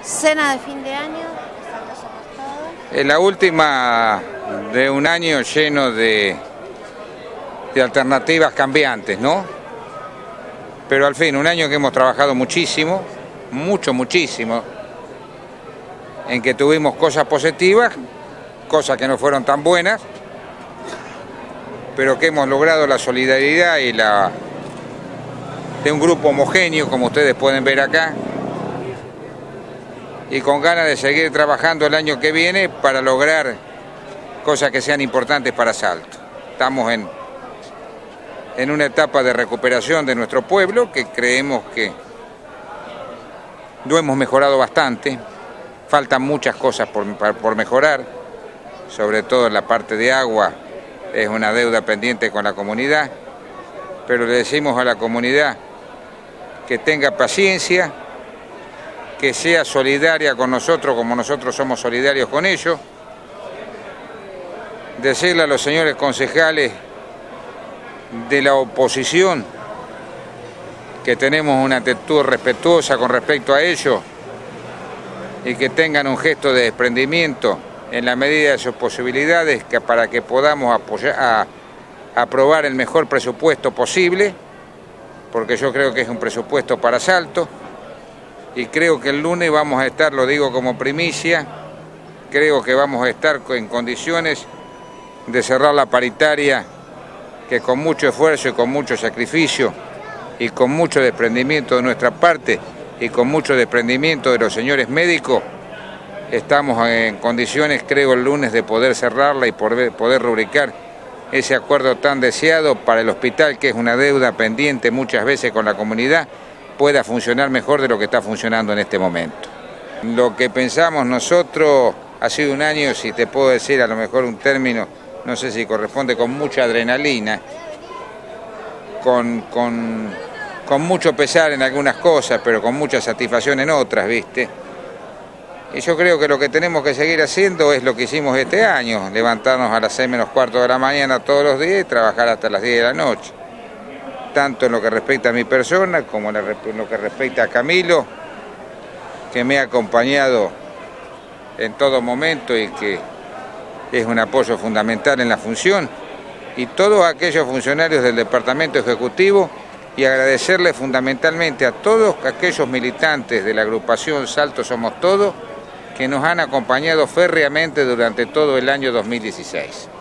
Cena de fin de año, Salto Somos Todos. Es la última de un año lleno de alternativas cambiantes, ¿no? Pero al fin, un año que hemos trabajado muchísimo, muchísimo, en que tuvimos cosas positivas, cosas que no fueron tan buenas, pero que hemos logrado la solidaridad y de un grupo homogéneo, como ustedes pueden ver acá, y con ganas de seguir trabajando el año que viene para lograr cosas que sean importantes para Salto. Estamos en una etapa de recuperación de nuestro pueblo que creemos que lo hemos mejorado bastante. Faltan muchas cosas por mejorar, sobre todo en la parte de agua, es una deuda pendiente con la comunidad, pero le decimos a la comunidad que tenga paciencia, que sea solidaria con nosotros como nosotros somos solidarios con ellos. Decirle a los señores concejales de la oposición que tenemos una actitud respetuosa con respecto a ellos y que tengan un gesto de desprendimiento en la medida de sus posibilidades para que podamos aprobar el mejor presupuesto posible, porque yo creo que es un presupuesto para Salto. Y creo que el lunes vamos a estar, lo digo como primicia, creo que vamos a estar en condiciones de cerrar la paritaria que con mucho esfuerzo y con mucho sacrificio y con mucho desprendimiento de nuestra parte y con mucho desprendimiento de los señores médicos, estamos en condiciones, creo, el lunes de poder cerrarla y poder rubricar ese acuerdo tan deseado para el hospital, que es una deuda pendiente muchas veces con la comunidad, pueda funcionar mejor de lo que está funcionando en este momento. Lo que pensamos nosotros ha sido un año, si te puedo decir a lo mejor un término, no sé si corresponde, con mucha adrenalina, con mucho pesar en algunas cosas, pero con mucha satisfacción en otras, ¿viste? Y yo creo que lo que tenemos que seguir haciendo es lo que hicimos este año, levantarnos a las 6 menos cuarto de la mañana todos los días y trabajar hasta las 10 de la noche. Tanto en lo que respecta a mi persona como en lo que respecta a Camilo, que me ha acompañado en todo momento y que es un apoyo fundamental en la función, y todos aquellos funcionarios del Departamento Ejecutivo, y agradecerle fundamentalmente a todos aquellos militantes de la agrupación Salto Somos Todos que nos han acompañado férreamente durante todo el año 2016.